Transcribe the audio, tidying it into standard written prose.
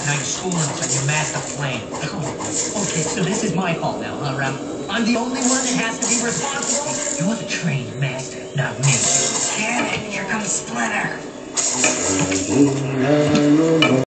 Now you're schooling us on your master plan. Oh, okay, so this is my fault now, huh, Ralph? I'm the only one that has to be responsible? You're the trained master, not me. Damn it, here comes Splinter.